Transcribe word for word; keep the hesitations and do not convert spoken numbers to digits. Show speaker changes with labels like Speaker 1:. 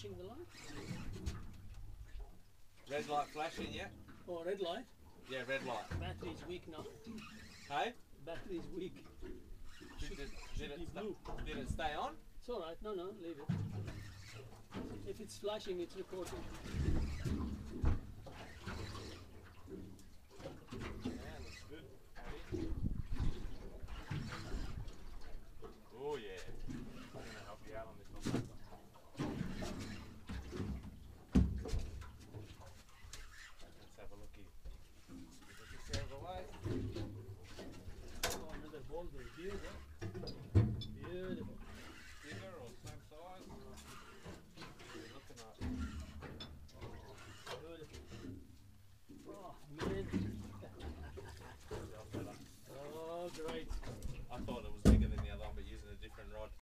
Speaker 1: flashing the light?
Speaker 2: Red light flashing, yeah?
Speaker 1: Oh, red light?
Speaker 2: Yeah, red light.
Speaker 1: Battery is weak now.
Speaker 2: Hey?
Speaker 1: Battery is weak.
Speaker 2: Did, did, did,
Speaker 1: be
Speaker 2: it
Speaker 1: blue.
Speaker 2: sta- did it stay on?
Speaker 1: It's alright, no, no, leave it. If it's flashing, it's recording.